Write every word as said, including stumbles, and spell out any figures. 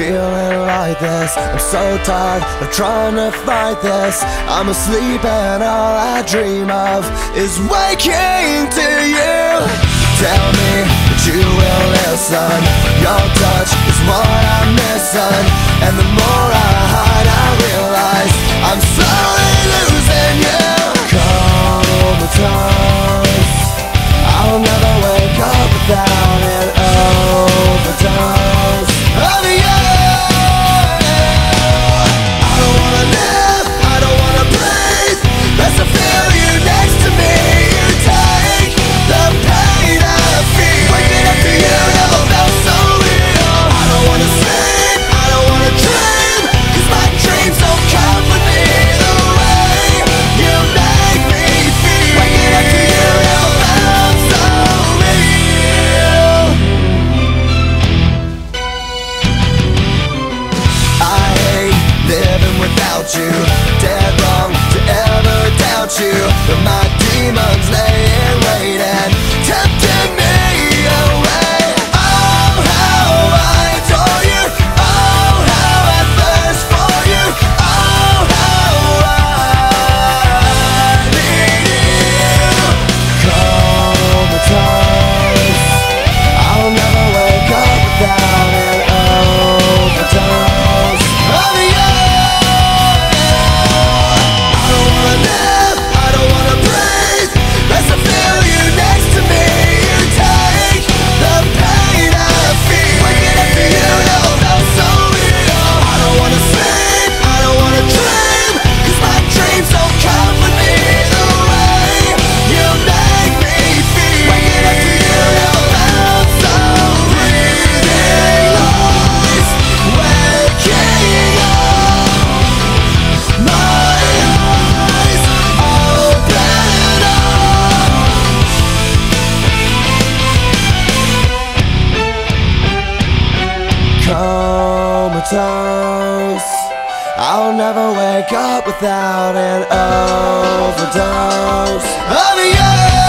feeling like this. I'm so tired of trying to fight this. I'm asleep and all I dream of is waking to you. Tell me that you will listen. Your touch is what I'm missing, and the more I hide I realize I'm slowly losing you. Comatose, I'll never wake up without an overdose of you. I don't wanna live, I don't wanna breathe. Best to feel you next to me. You take the pain I feel. Waking up to you never felt so real. I don't wanna sleep, I don't wanna dream, 'cause my dreams don't come with me the way you make me feel. Waking up to you never felt so real. I hate living without you. Dead wrong to ever doubt you, but my demons lay in wait and tempting me away. Oh, how I adore you. Oh, how I thirst for you. Oh, how I need you. Comatose, I'll never wake up without an overdose of you. I don't wanna live, I don't wanna breathe. Best to feel you next to me. You take the pain I feel. Waking up to you never felt so real. I don't wanna sleep, I don't wanna dream, 'cause my dreams don't come with me the way you make me feel. Waking up to you never felt so breathing lies. Waking up, my eyes open up. Comatose, I'll never wake up without an overdose of you.